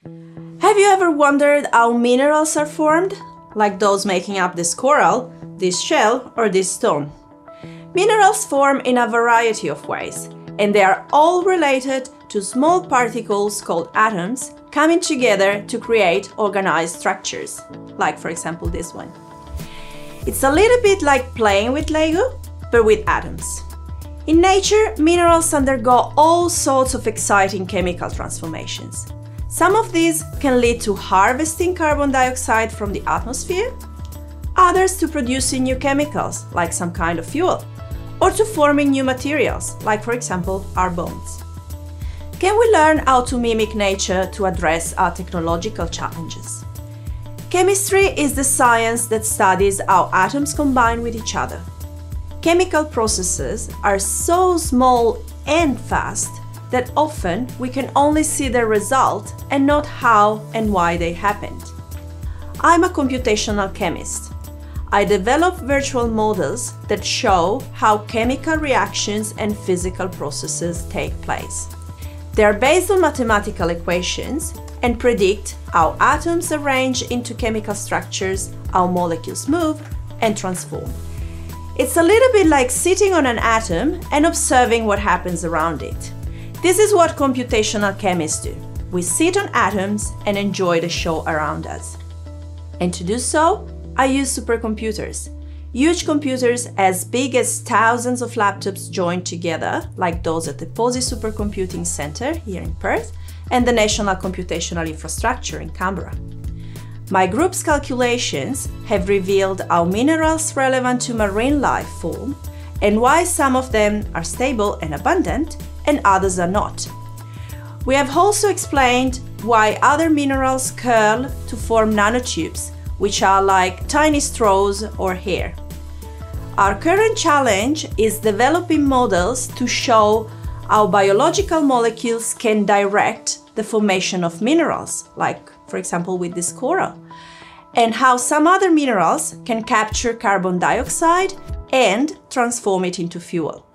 Have you ever wondered how minerals are formed? Like those making up this coral, this shell, or this stone. Minerals form in a variety of ways, and they are all related to small particles called atoms coming together to create organized structures, like for example this one. It's a little bit like playing with Lego, but with atoms. In nature, minerals undergo all sorts of exciting chemical transformations. Some of these can lead to harvesting carbon dioxide from the atmosphere, others to producing new chemicals, like some kind of fuel, or to forming new materials, like for example our bones. Can we learn how to mimic nature to address our technological challenges? Chemistry is the science that studies how atoms combine with each other. Chemical processes are so small and fast that often we can only see the result and not how and why they happened. I'm a computational chemist. I develop virtual models that show how chemical reactions and physical processes take place. They are based on mathematical equations and predict how atoms arrange into chemical structures, how molecules move and transform. It's a little bit like sitting on an atom and observing what happens around it. This is what computational chemists do. We sit on atoms and enjoy the show around us. And to do so, I use supercomputers. Huge computers as big as thousands of laptops joined together, like those at the Posey Supercomputing Centre here in Perth and the National Computational Infrastructure in Canberra. My group's calculations have revealed how minerals relevant to marine life form and why some of them are stable and abundant and others are not. We have also explained why other minerals curl to form nanotubes, which are like tiny straws or hair. Our current challenge is developing models to show how biological molecules can direct the formation of minerals, like for example with this coral, and how some other minerals can capture carbon dioxide and transform it into fuel.